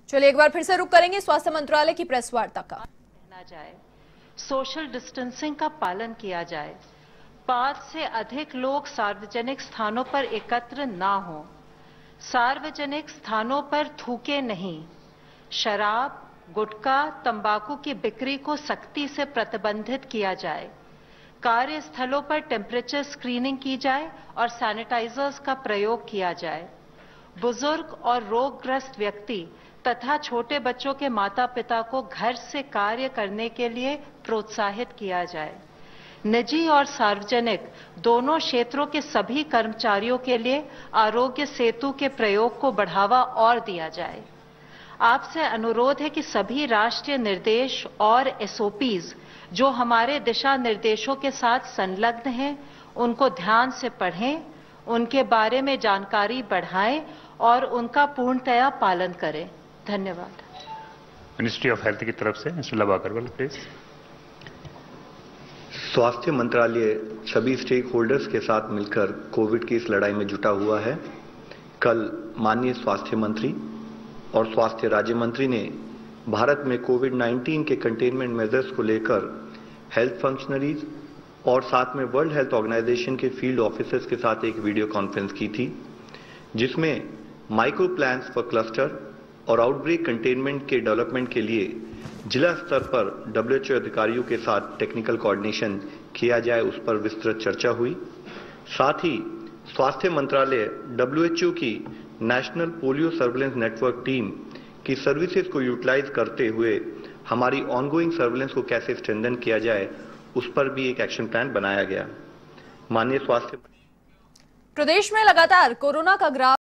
चलिए एक बार फिर से रुक करेंगे स्वास्थ्य मंत्रालय की प्रेस वार्ता का। पहना जाए, सोशल डिस्टेंसिंग का पालन किया जाए, 5 से अधिक लोग सार्वजनिक स्थानों पर एकत्र ना हो, सार्वजनिक स्थानों पर थूके नहीं, शराब, गुटखा, तंबाकू की बिक्री को सख्ती से प्रतिबंधित किया जाए, कार्यस्थलों पर टेम्परेचर स्क्रीनिंग की जाए और सैनिटाइजर्स का प्रयोग किया जाए, बुजुर्ग और रोगग्रस्त व्यक्ति तथा छोटे बच्चों के माता पिता को घर से कार्य करने के लिए प्रोत्साहित किया जाए, निजी और सार्वजनिक दोनों क्षेत्रों के सभी कर्मचारियों के लिए आरोग्य सेतु के प्रयोग को बढ़ावा और दिया जाए। आपसे अनुरोध है कि सभी राष्ट्रीय निर्देश और एसओपीज जो हमारे दिशा निर्देशों के साथ संलग्न हैं, उनको ध्यान से पढ़ें, उनके बारे में जानकारी बढ़ाएं और उनका पूर्णतया पालन करें। धन्यवाद। मिनिस्ट्री ऑफ हेल्थ की तरफ से मिस्टर लव अग्रवाल प्लीज। स्वास्थ्य मंत्रालय सभी स्टेक होल्डर्स के साथ मिलकर कोविड की इस लड़ाई में जुटा हुआ है। कल माननीय स्वास्थ्य मंत्री और स्वास्थ्य राज्य मंत्री ने भारत में कोविड-19 के कंटेनमेंट मेजर्स को लेकर हेल्थ फंक्शनरीज और साथ में वर्ल्ड हेल्थ ऑर्गेनाइजेशन के फील्ड ऑफिसर्स के साथ एक वीडियो कॉन्फ्रेंस की थी, जिसमें माइक्रो प्लान्स फॉर क्लस्टर और आउटब्रेक कंटेनमेंट के डेवलपमेंट के लिए जिला स्तर पर WHO अधिकारियों के साथ टेक्निकल कोऑर्डिनेशन किया जाए, उस पर विस्तृत चर्चा हुई। साथ ही स्वास्थ्य मंत्रालय WHO की national polio surveillance network team की सर्विसेज को यूटिलाइज करते हुए हमारी ऑनगोइंग सर्विलेंस को कैसे स्ट्रेंथन किया जाए, उस पर भी एक एक्शन प्लान बनाया गया। माननीय स्वास्थ्य प्रदेश में लगातार कोरोना का ग्राफ